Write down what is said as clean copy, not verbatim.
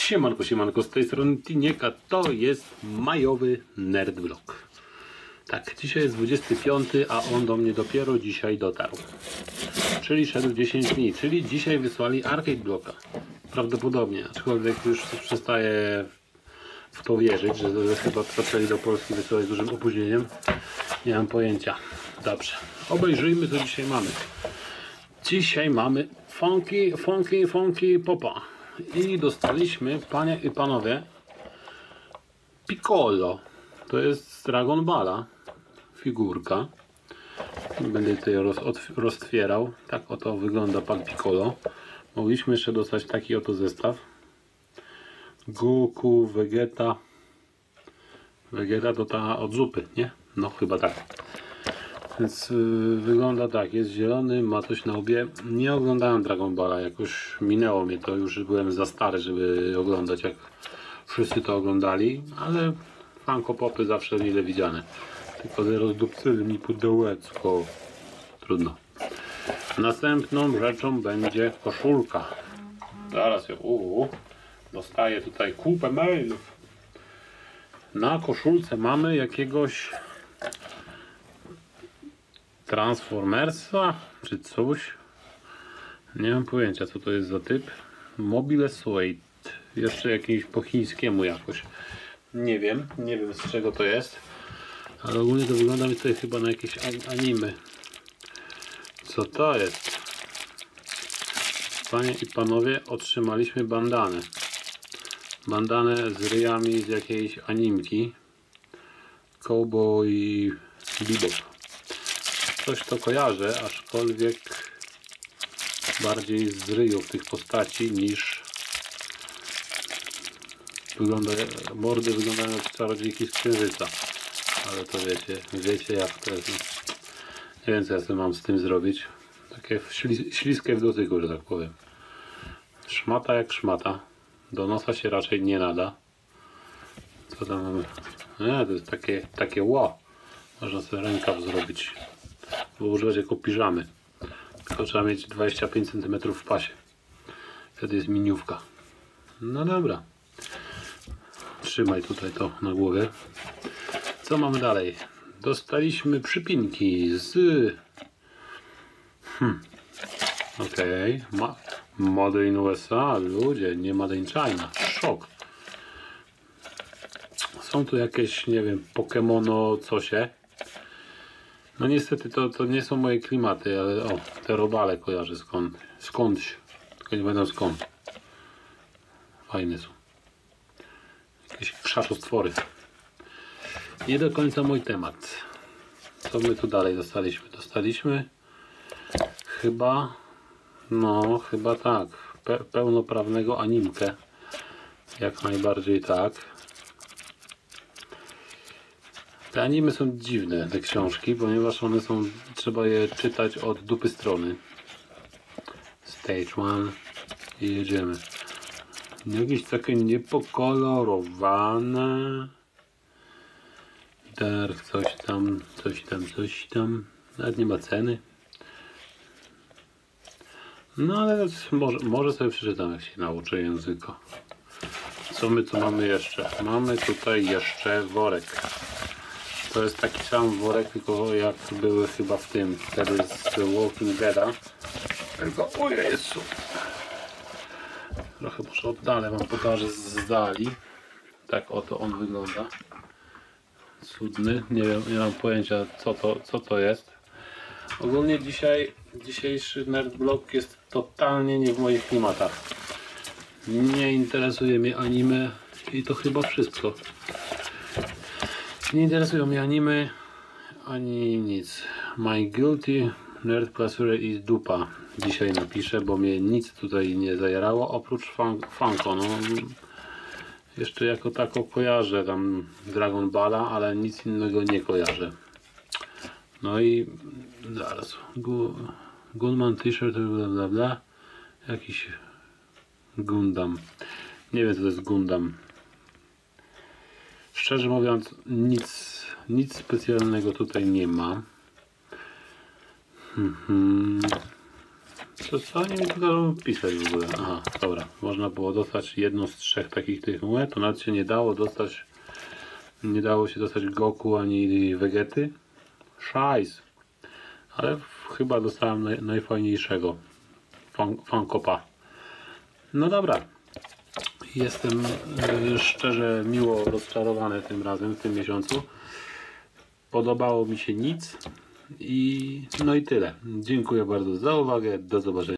Siemanko, z tej strony Tinieka, to jest majowy Nerdvlog. Tak, dzisiaj jest 25, a on do mnie dopiero dzisiaj dotarł. Czyli szedł 10 dni, czyli dzisiaj wysłali Arcade Blocka. Prawdopodobnie, aczkolwiek już przestaję w to wierzyć, że chyba zaczęli do Polski wysyłać z dużym opóźnieniem. Nie mam pojęcia. Dobrze, obejrzyjmy co dzisiaj mamy. Dzisiaj mamy funky popa. I dostaliśmy, panie i panowie, Piccolo. To jest z Dragon Balla figurka. Będę tutaj roztwierał. Tak oto wygląda pan Piccolo. Mogliśmy jeszcze dostać taki oto zestaw. Goku, Vegeta. Vegeta to ta od zupy, nie? No chyba tak. Więc wygląda tak, jest zielony, ma coś na łbie. Nie oglądałem Dragon Balla, jakoś minęło mnie to, już byłem za stary, żeby oglądać jak wszyscy to oglądali, ale Funko Popy zawsze mile widziane. Tylko że rozdupcyli mi pudełeczko. Trudno. Następną rzeczą będzie koszulka. Zaraz ją dostaję tutaj kupę mailów. Na koszulce mamy jakiegoś Transformersa czy coś. Nie mam pojęcia co to jest za typ. Mobile Suite. Jeszcze jakieś po chińskiemu jakoś. Nie wiem z czego to jest. Ale ogólnie to wygląda mi tutaj chyba na jakieś anime. Co to jest? Panie i panowie, otrzymaliśmy bandanę. Bandanę z ryjami z jakiejś animki. Cowboy Bebop. Coś to kojarzę, aczkolwiek bardziej z ryjów tych postaci niż mordy wyglądają jak czarodziejki z księżyca. Ale to wiecie jak to jest. Nie wiem co ja sobie mam z tym zrobić. Takie śliskie w dotyku, że tak powiem. Szmata jak szmata. Do nosa się raczej nie nada. Co tam mamy? To jest takie ło. Można sobie rękaw zrobić. Bo używać jako piżamy. Tylko trzeba mieć 25 cm w pasie. Wtedy jest miniówka. No dobra. Trzymaj tutaj to na głowie. Co mamy dalej? Dostaliśmy przypinki z... Okej. Made in USA. Ludzie, nie Made in China. Szok. Są tu jakieś, nie wiem, Pokemono cosie. No niestety to nie są moje klimaty, ale te robale kojarzę skądś. Tylko nie będą skąd. Fajne są. Jakieś krzaczostwory. Nie do końca mój temat. Co my tu dalej dostaliśmy? Dostaliśmy chyba tak. Pełnoprawnego animkę. Jak najbardziej tak. Te anime są dziwne, te książki, ponieważ one są, trzeba je czytać od dupy strony. Stage 1 i jedziemy. Jakieś takie niepokolorowane. Dark, coś tam. Nawet nie ma ceny. No ale może sobie przeczytam, jak się nauczę języka. Co my tu mamy jeszcze? Mamy tutaj jeszcze worek. To jest taki sam worek, tylko jak były chyba w tym, wtedy z Walking Deada. Tylko, o Jezu! Trochę może oddalę, wam pokażę z dali. Tak oto on wygląda. Cudny, nie wiem, nie mam pojęcia co to jest. Ogólnie dzisiejszy Nerdvlog jest totalnie nie w moich klimatach. Nie interesuje mnie anime i to chyba wszystko. Nie interesują mnie anime ani nic. My guilty nerd pleasure is dupa. Dzisiaj napiszę, bo mnie nic tutaj nie zajarało oprócz Funko. No, jeszcze jako tako kojarzę tam Dragon Balla, ale nic innego nie kojarzę. No i zaraz. Gunman t-shirt, bla bla bla. Jakiś Gundam. Nie wiem co to jest Gundam. Szczerze mówiąc, nic specjalnego tutaj nie ma. co oni mi tu każą pisać w ogóle? Aha, dobra. Można było dostać jedną z 3 takich tych to nawet się nie dało dostać. Nie dało się dostać Goku ani Vegety. Szajs. Ale chyba dostałem najfajniejszego Funkopa. No dobra. Jestem szczerze miło rozczarowany tym razem, w tym miesiącu. Podobało mi się nic. No i tyle. Dziękuję bardzo za uwagę. Do zobaczenia.